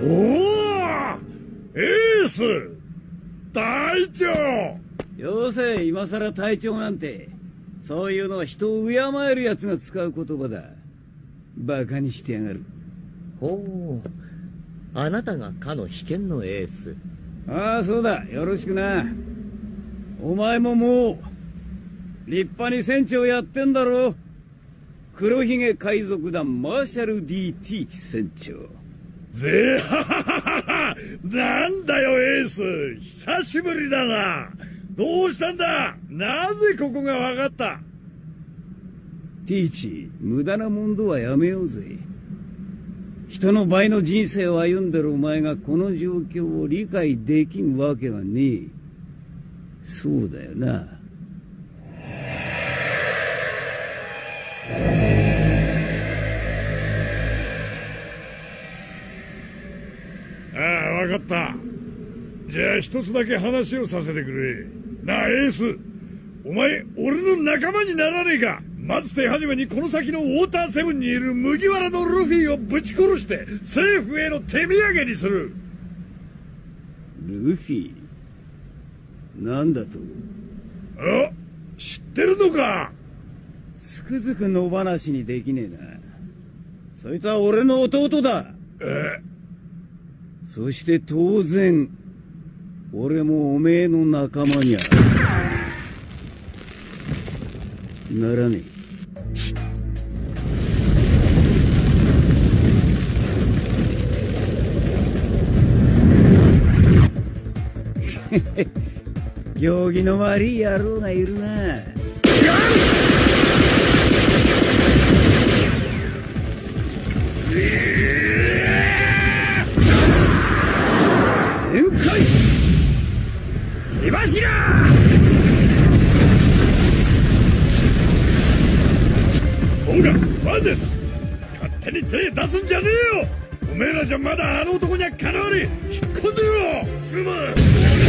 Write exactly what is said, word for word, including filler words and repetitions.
おお、エース隊長。 よせ、今さら隊長なんて。そういうのは人を敬える奴が使う言葉だ。バカにしてやがる。 ほう、あなたがかの秘剣のエース。 ああ、そうだ。よろしくな。お前ももう立派に船長やってんだろ。黒ひげ海賊団マーシャル ディー ティーチ船長。 ぜはははは、なんだよエース、久しぶりだな。どうしたんだ。なぜここが分かった。 ティーチ、無駄な問答はやめようぜ。人の倍の人生を歩んでるお前がこの状況を理解できんわけがねえ。そうだよな。 ああ、分かった。じゃあ一つだけ話をさせてくれ。なあエース、お前俺の仲間にならねえか。まず手始めにこの先のウォーターセブンにいる麦わらのルフィをぶち殺して政府への手土産にする。 ルフィなんだと。 あ、知ってるのか。 つくづく野放しにできねえな。そいつは俺の弟だ。 え、 そして当然俺もおめえの仲間にゃならねえ。行儀の悪い野郎がいるな。宴会火柱。 ほらマゼス、勝手に手出すんじゃねえよ。おめえらじゃまだあの男にはかなわねえ。引っ込んでよ。すまん。